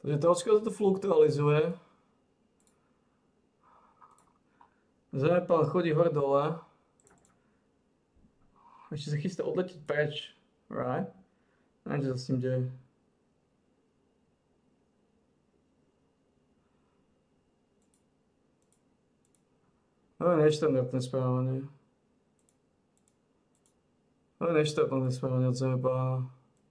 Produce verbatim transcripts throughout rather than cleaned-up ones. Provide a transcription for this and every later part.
Takže trošku to fluktualizuje. Zemepál chodí hore dole. Ešte sa chystá odletieť preč. Right? Neviem, čo sa s tým deje. To je neštandardné správanie. To je neštandardné správanie od Zemepála.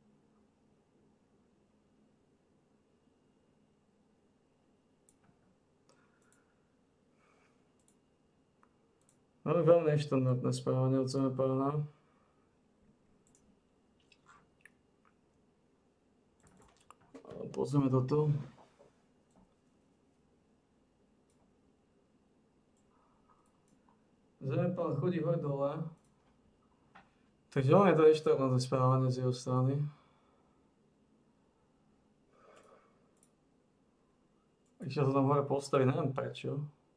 To je veľmi neštandardné správanie od Zemepála. Pozrieme toto. Zemepál chodí hore dole. Takže veľmi je to neštandardné správanie z jeho strany. Ešte sa tam hore postaví, neviem prečo.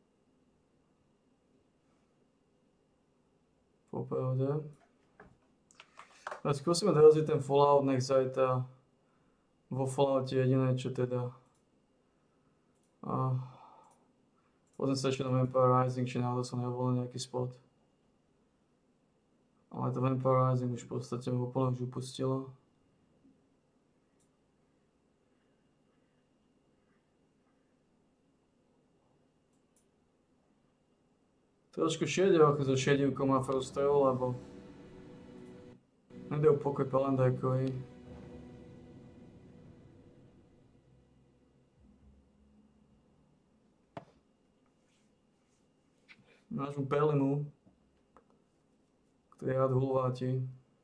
Popravde. Ale skúsime doraziť ten Fallout, nech zajtra vo Falloute jediné, čo teda. A pozriem sa ešte na Vampire Rising, či náhodou som nevolil nejaký spot. Ale to Vampire Rising už v podstate ho úplne už upustilo. Trošku šedivko so šedivkou ma frustruje, lebo nedajú pokoj Palandajkovi. Nášmu Pelimu, ktorý rád hulváti.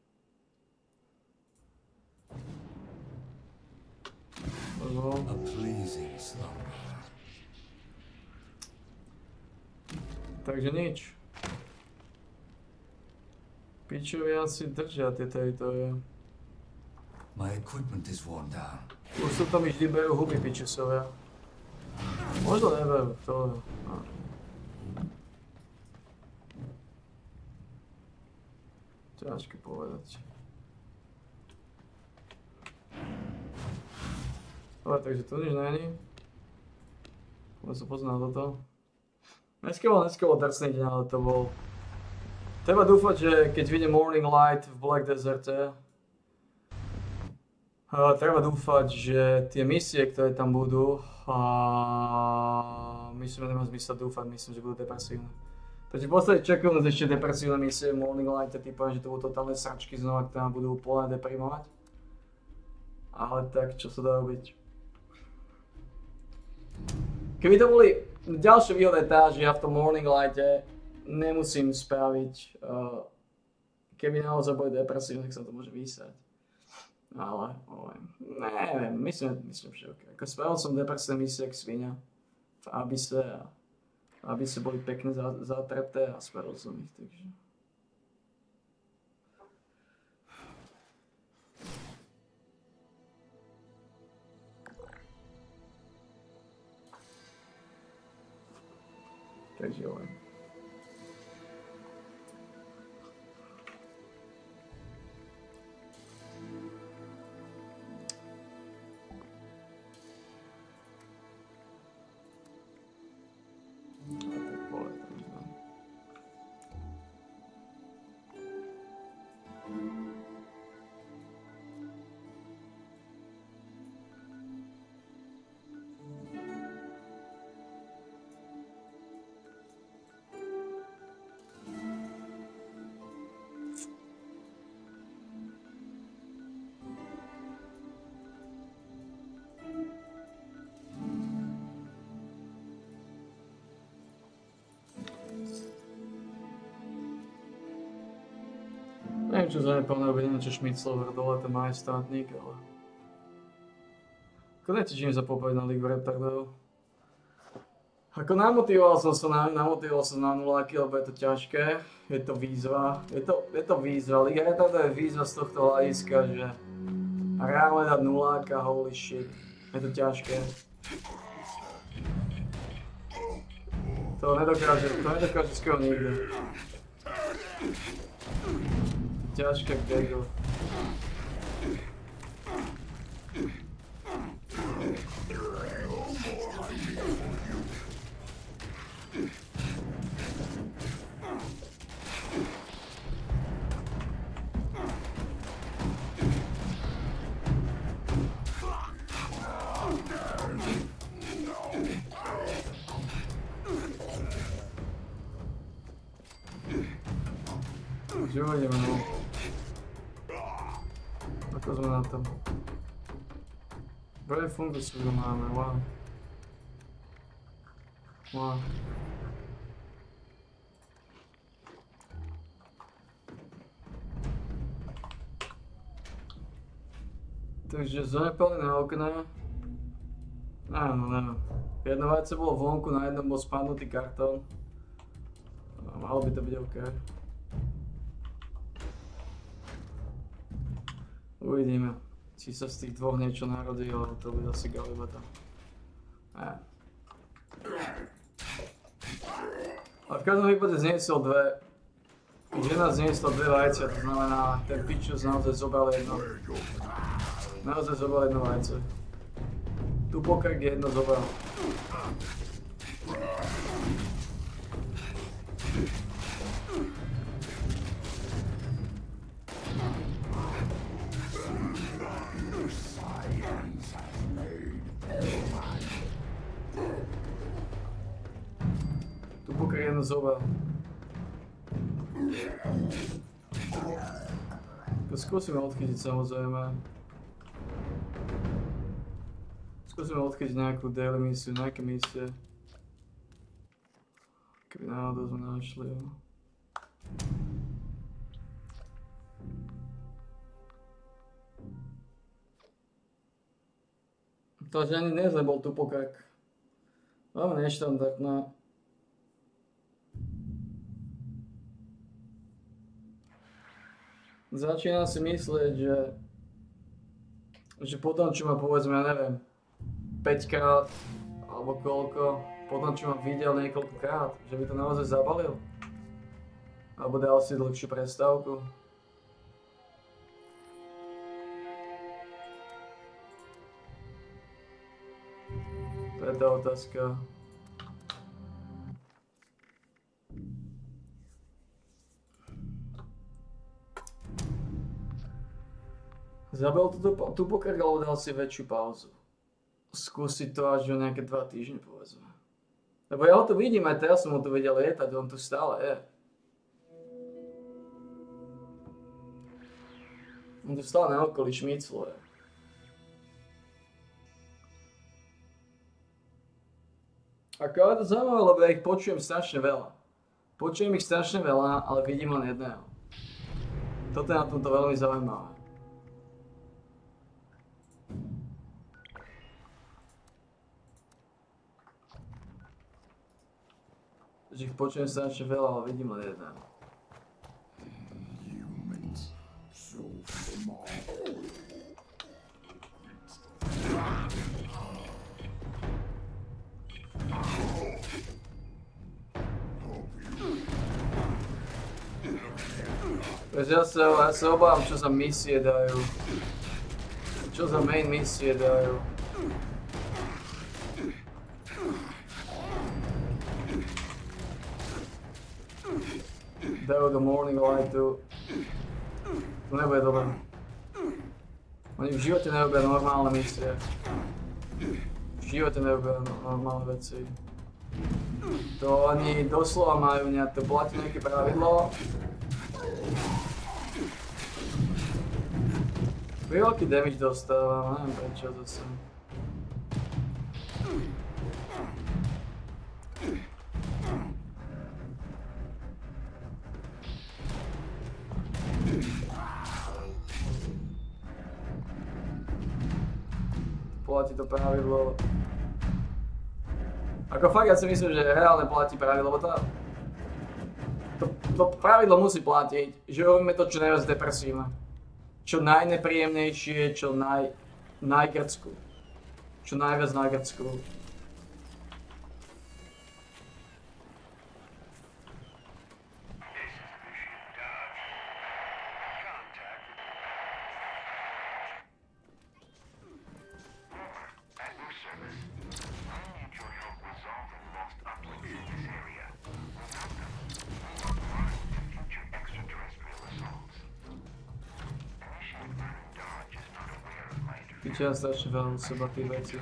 Takže nič. Pičovia si držia tie teritorie. Už sa tam vždy berú huby pičesovia. Možno neberú, to no. Ťažké povedať. Ale takže tu nič není. Poďme sa pozrieť na toto. Dneska bol, dneska bol drsný deň, ale to bol... Treba dúfať, že keď vyjde Morning Light v Black Deserte, uh, treba dúfať, že tie misie, ktoré tam budú, uh, myslím, že nemá zmysel dúfať, myslím, že budú depresívne. Takže v podstate čakajú nás ešte depresívne misie Morning Light, typujem, že to budú totálne sračky znova, ktoré nám budú úplne deprimovať. Ale tak, čo sa dá robiť? Keby to boli... Ďalšia výhoda je tá, že ja v tom Morning Lighte nemusím spraviť... Uh, keby naozaj boli depresívne, tak sa to môže vysať. Ale, ale... Neviem, myslím, myslím, že ok. Ako spravil som depresívne misie jak svinia v Abysse a... aby sa boli pekne zatrepté a spravil som ich, takže... Takže jo. Neviem, čo zanepálne robiť, neviem, čo Šmicl dole, ten majestátnik, ale... Ako neteším sa popojiť na League of Retardov. Ako namotivoval som sa na, namotivoval som na nuláky, lebo je to ťažké. Je to výzva. Je to, je to výzva. League of Retardov je výzva z tohto hľadiska, že... Reálne dať nuláka, holy shit. Je to ťažké. To nedokáže, to nedokáže skoro nikto. Ťažké kdego. Uvidíme, no. Ako sme na tom? Brave fungus už máme, wow. Wow. Takže zanepálené okna. Áno, áno. Jedno vajce bolo vonku, na jednom bol spadnutý kartón. Malo by to byť OK. Uvidíme, či sa z tých dvoch niečo narodí, ale to bude asi galibata. Ne. Ale v každom prípade zniesol dve. Žena zniesla dve vajcia, to znamená, ten pičus naozaj zobral jedno. Naozaj zobral jedno vajce. Tu pokrk jedno zobral. Tu pokrk jedno zobral. To skúsime odchytiť samozrejme. Skúsime odchytiť nejakú daily misiu, nejaké misie. Keby náhodou sme našli, jo. Takže ani dnes nebol tu pokrk. Máme neštandardná. Začínam si myslieť, že že potom, čo ma povedzme, ja neviem, päť krát, alebo koľko, potom, čo ma videl niekoľkokrát, že by to naozaj zabalil. Alebo dal si dlhšiu prestávku. To je tá otázka. Zabil tu pokrk, alebo dal si väčšiu pauzu. Skúsiť to až o nejaké dva týždne, povedzme. Lebo ja ho tu vidím, aj teraz som ho tu vedel lietať, on tu stále je. On tu stále na okolí šmícluje. Ako je to zaujímavé, lebo ja ich počujem strašne veľa. Počujem ich strašne veľa, ale vidím len jedného. Toto je na tomto veľmi zaujímavé. Že ich počujem strašne veľa, ale vidím len jedného. Takže ja sa, ja sa obávam, čo za misie dajú. Čo za main misie dajú. Dajú do morning lightu. To nebude dobré. Oni v živote nerobia normálne misie. V živote nerobia normálne veci. To oni doslova majú nejaké, to platí nejaké pravidlo. Veľký damage dostávam, neviem prečo zase. Platí to pravidlo. Ako fakt ja si myslím, že reálne platí pravidlo, lebo to, to, to pravidlo musí platiť, že robíme to čo najviac depresívne. Čo najnepríjemnejšie, čo naj, najgrcku. Čo najviac najgrcku. Ja strašne veľa u seba tých vecí.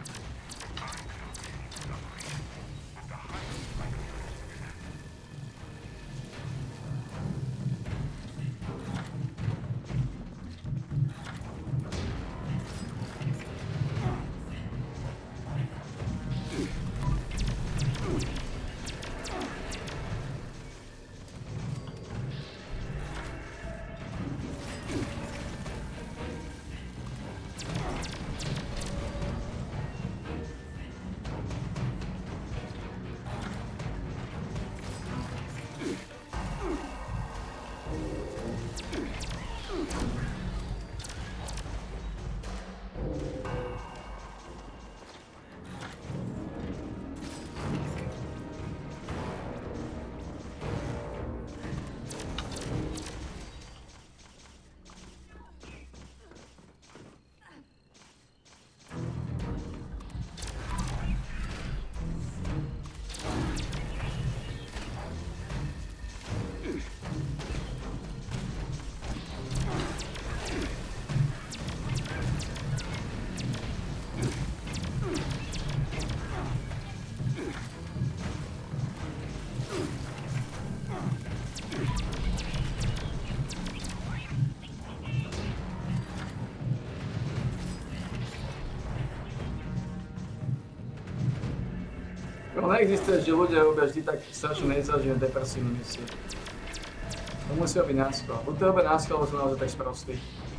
No, neexistuje, že ľudia robia vždy tak strašne nezažívne depresívne misie. To musí robiť náskôr. Buď to robia náskôr, alebo sú naozaj tak sprostí.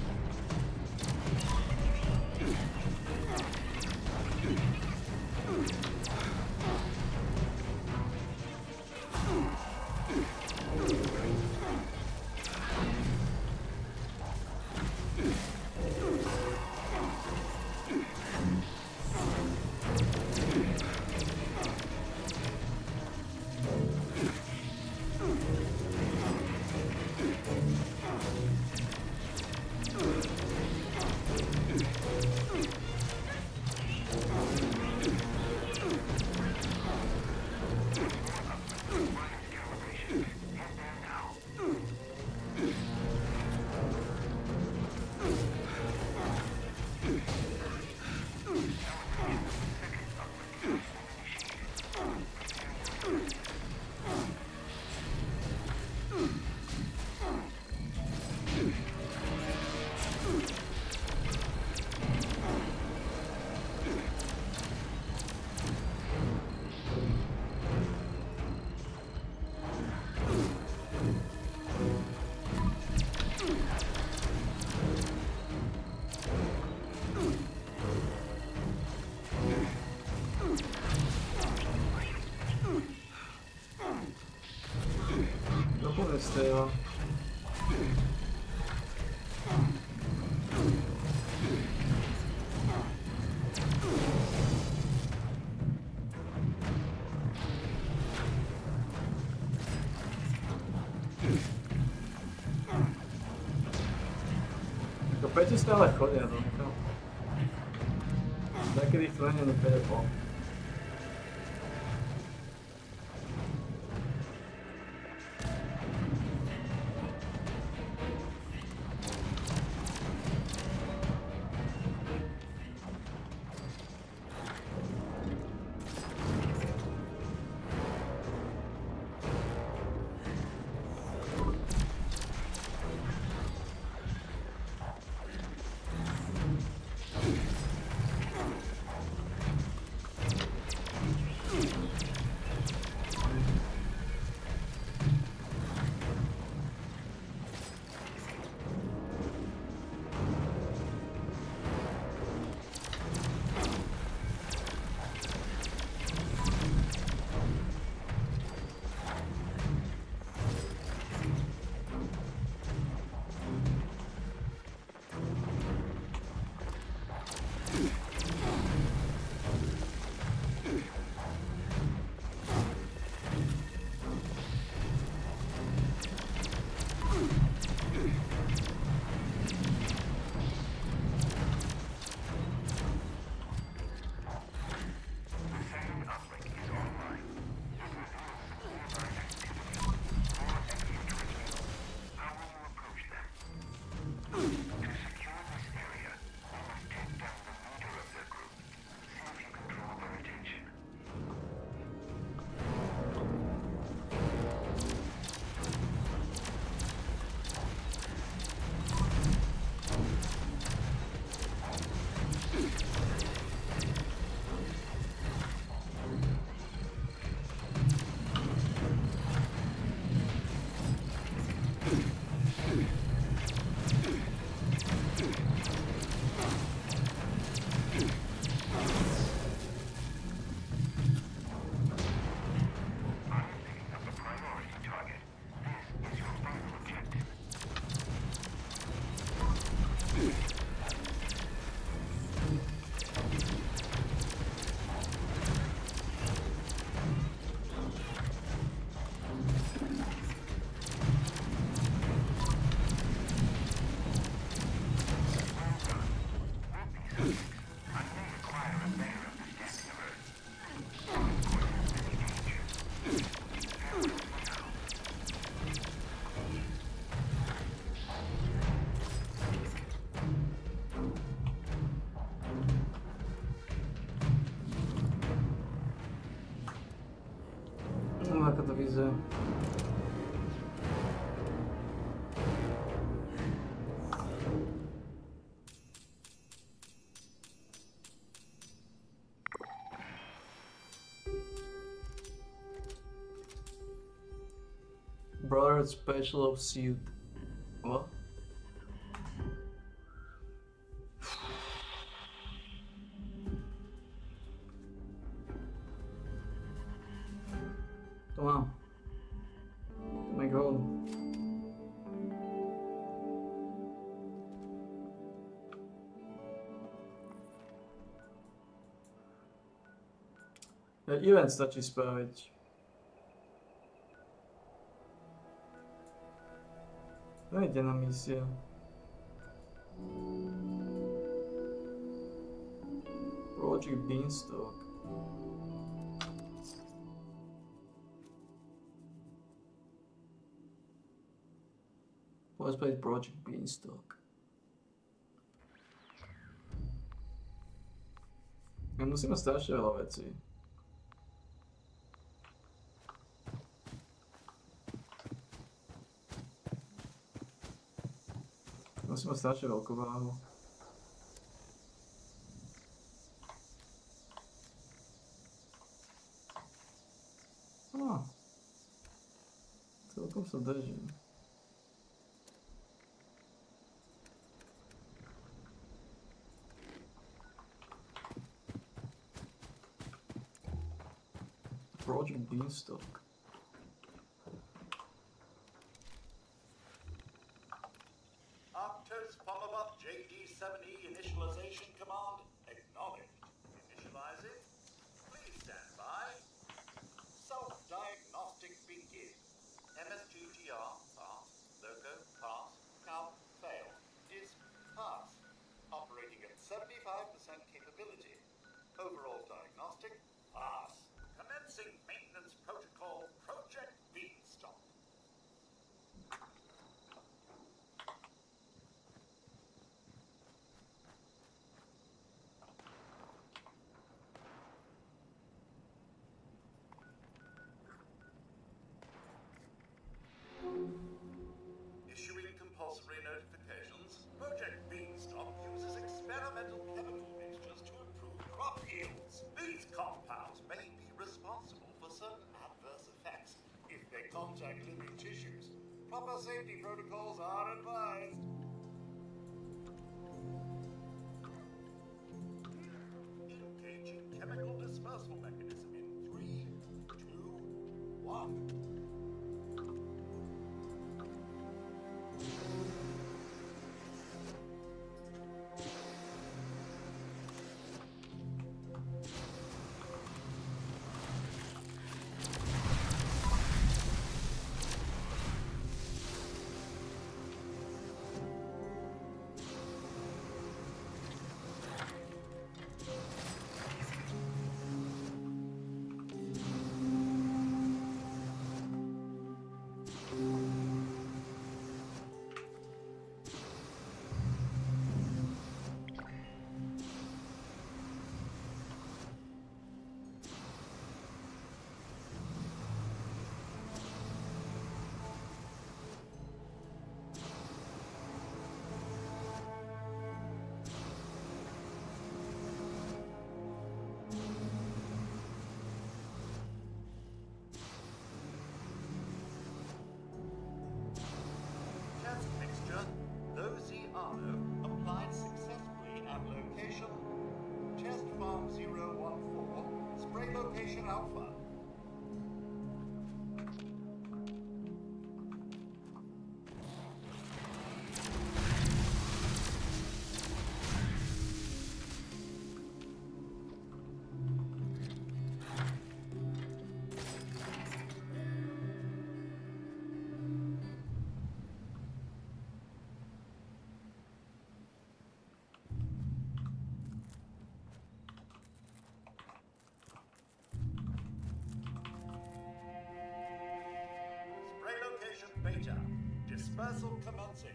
Still. To Peti stále chodia, no. Takedy ich to není neprepol. Ako to vyzerá. Brother Special of Suit. What? Toma. Toma go. Event stačí spraviť. Nejde na misia. Project Beanstalk. Poďme spraviť Project Beanstalk. My musíme strašne veľa vecí. Musíme strašne veľkú váhu. Á, celkom sa držím. Project Beanstalk. J D seven E initialization command acknowledged. Initializing. Please stand by. Self-diagnostic begin. M S G T R pass. Loco pass. Count fail. Is pass. Operating at seventy-five percent capability. Overall diagnostic pass. Commencing maintenance protocol Project Beanstalk. Issuing compulsory notifications. Project Beanstalk uses experimental chemical mixtures to improve crop yields. These compounds may be responsible for certain adverse effects if they contact living tissues. Proper safety protocols are advised. Engaging chemical dispersal mechanism in three, two, one. Applied successfully at location Test Farm zero one four, spray location Alpha. Beta. Dispersal commencing.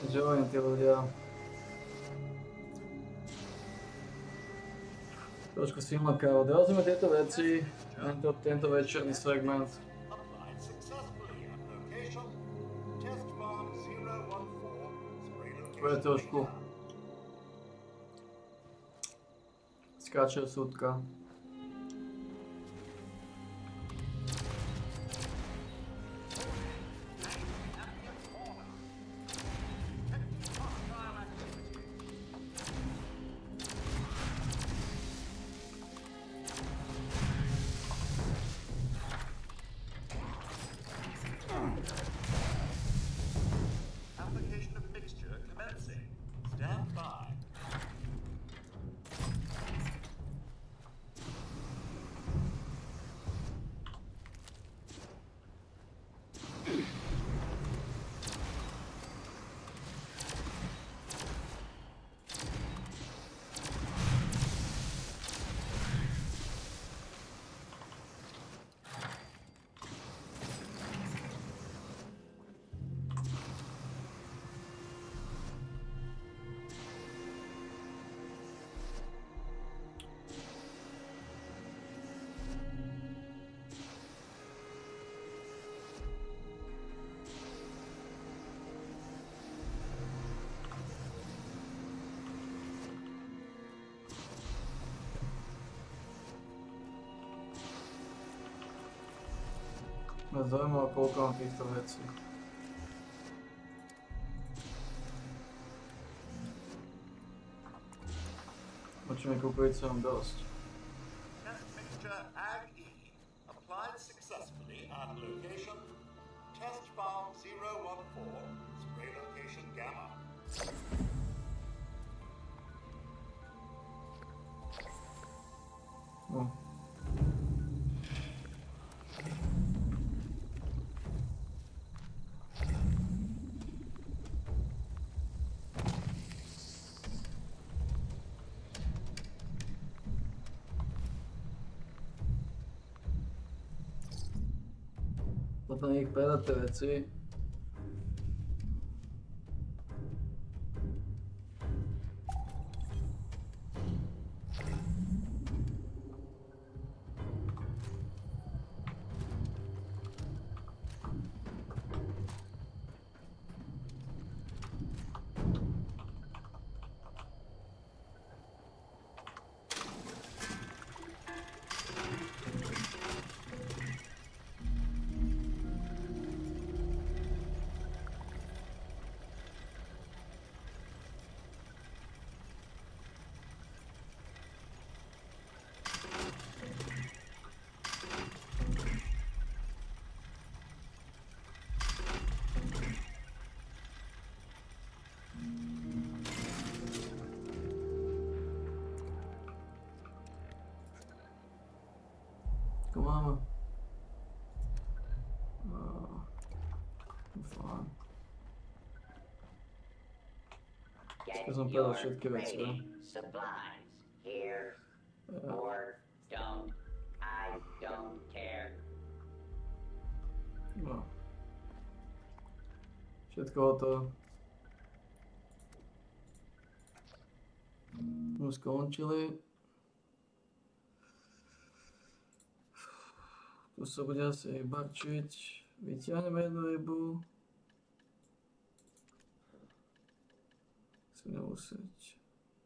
Že oni tí ľudia. Trošku si mlakávo. Dorazíme tieto veci. Tento, tento večerný segment. Applied successfully at location. Test farm zero one four. Spray Bude location. trošku skáče súdka. Application of mixture commencing. Stand by. Mňa zaujímavé, koľko mám týchto vecí. Počujeme, kúpiť sa vám dosť. Test mixture Ag E. Applied successfully at location. Test farm zero one four. Spray location Gamma. No. Potom ich predať tie veci. Ako máme? No, fajn. Keď som predal všetky veci, ne? Supplies here Ja. or don't. I don't care. No. Všetko hotové. Už skončili. Tu sa bude asi barčiť. Vyťahneme jednu rybu. Si nemusieť.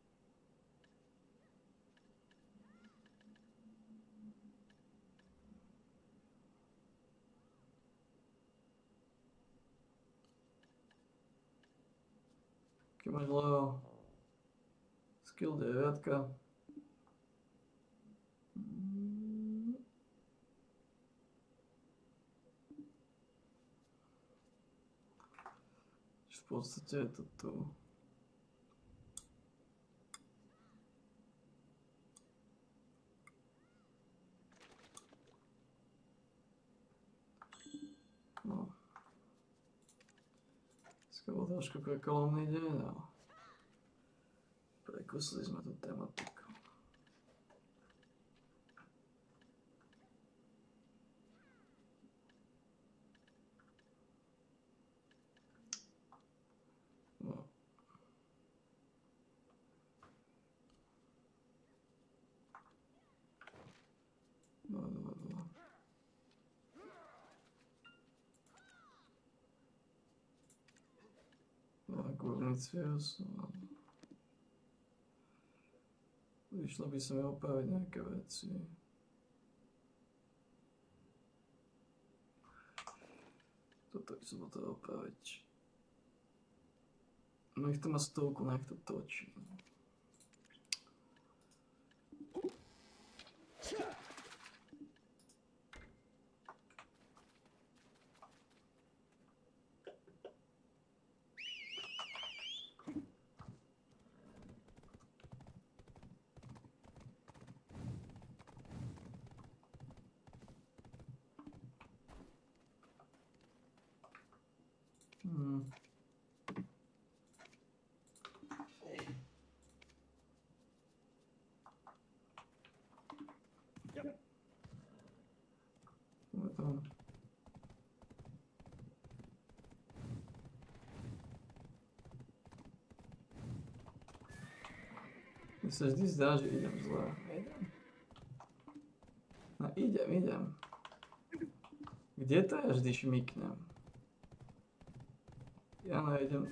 Keď máš level skill deviatka. V podstate je to tu. No. Dneska bol trošku prekolomný deň, ale prekusili sme tú tematiku. No. No, no, no. Tak, munícia som... Vyšlo by sa mi opraviť nejaké veci. Toto by som potreboval opraviť. No ich to má stovku, nech to točí. Hmm. Tam. Mne sa vždy zdá, že idem zle. Idem. No idem, idem. Kde to ja vždy šmyknem? Ja nejdem.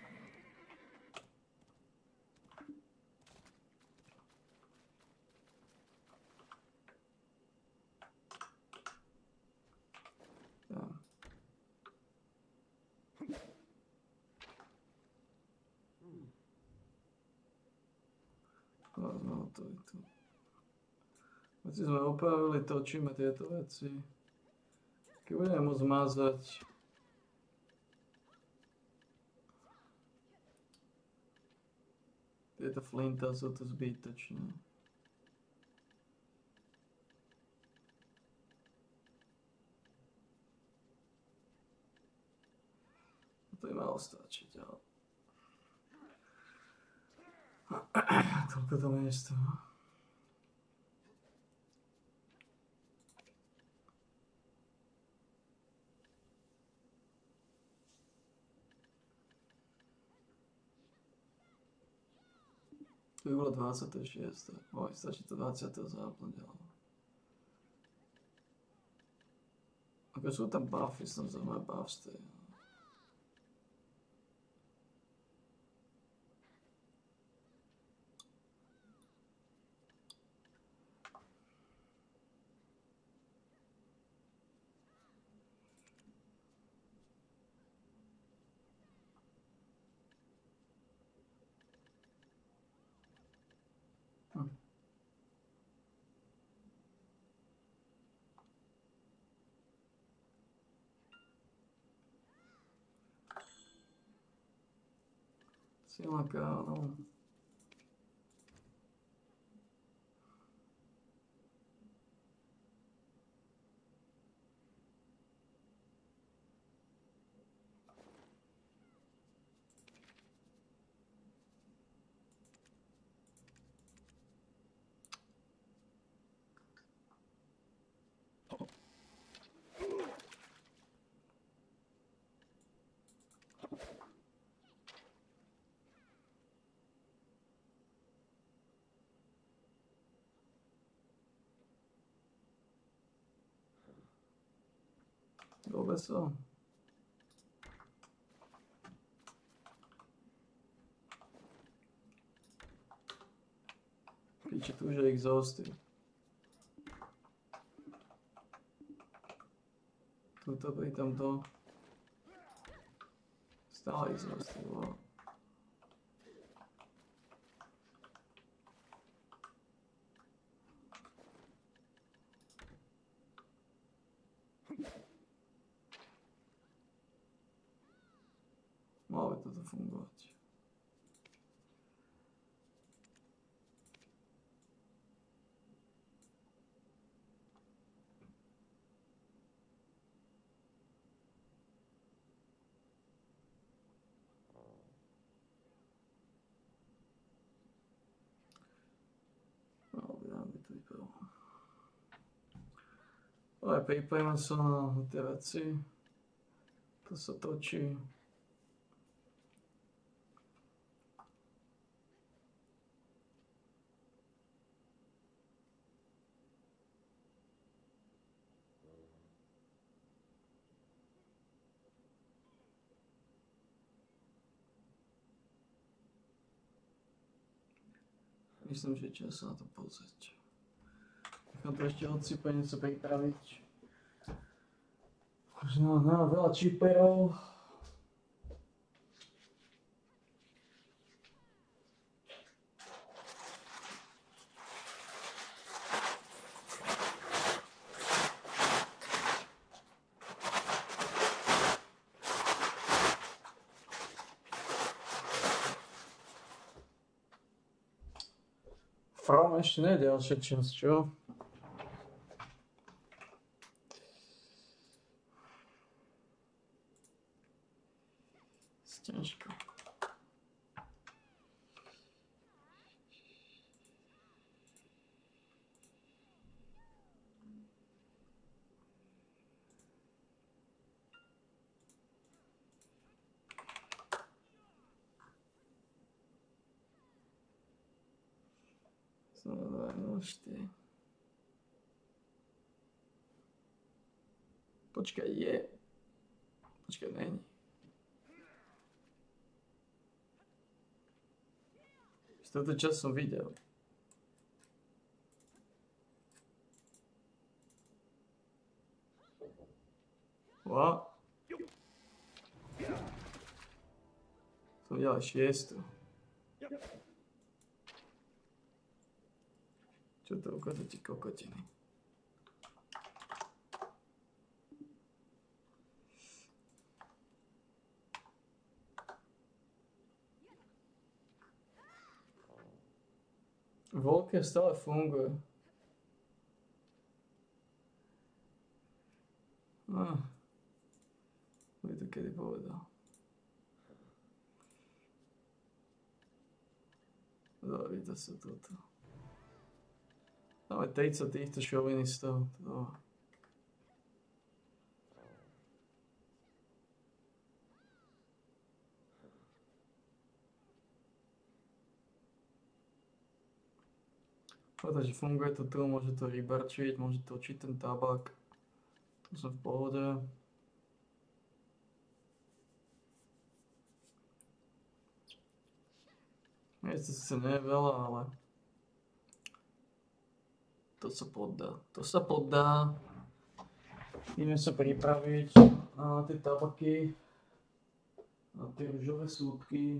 Tam. No, no, to je to. Veci sme opravili, točíme tieto veci. Keď budeme môcť zmazať. Tieto flinta sú tu zbytočné. To je malo stačiť, ale... Toľko to miesto. To by bolo dvadsiate šieste Oj, stačí to dvadsiateho záplňa. Ako sú tam buffy, som za moje buff stay. Sila káno. Dobre som. Piče, tu už je exhausted. Tuto pritom to. Stále exhausted, wow. Malo by toto fungovať. Malo by nám by to vypadalo. Ale pripojím sa na tie veci. To sa točí. Myslím, že čas sa na to pozrieť. Nechám to ešte odsypať, niečo pripraviť. Možno na veľa čiperov. From ešte nie je ďalšia časť, čo? Ťažko. Nožte. Počkaj, je. Počkaj, není. Z toto čas som videl. Wow. Som videl aj šiestu. Čo to ukázať ti kokotiny? Volker stále funguje. Ah, by to kedy povedal. Dobre, to sa toto. Máme tridsať týchto šovinistov. To... Takže funguje to tu, môže to rybarčiť, môže točiť ten tabak. Tu som v pohode. Mieste sice nie je veľa, ale to sa poddá. To sa poddá. Ideme sa pripraviť na tie tabaky, na tie ružové súdky.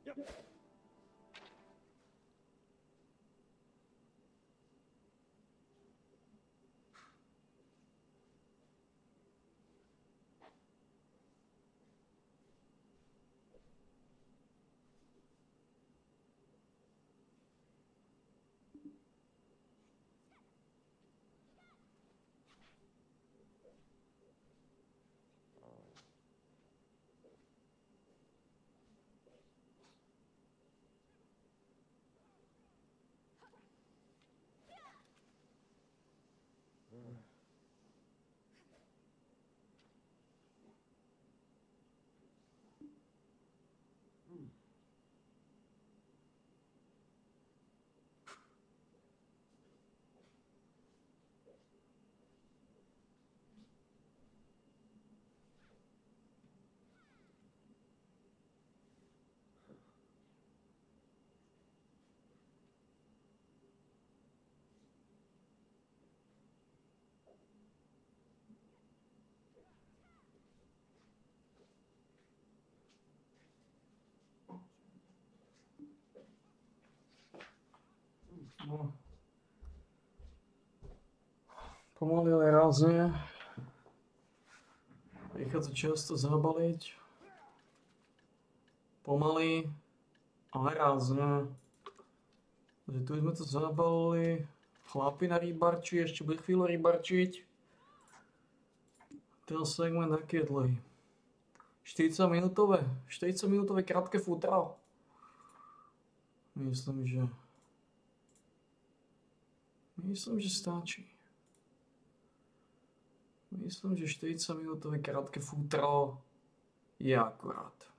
No. Pomaly, ale rázne. Prichádza často zabaliť. Pomaly, ale rázne. Takže tu sme to zabalili. Chlapi na rybarči, ešte bude chvíľu rybarčiť. Ten segment aký je dlhý? štyridsať minútové? štyridsať minútové krátke futral. Myslím, že... Myslím, že stačí. Myslím, že štyridsať minútové krátke futral je akurát.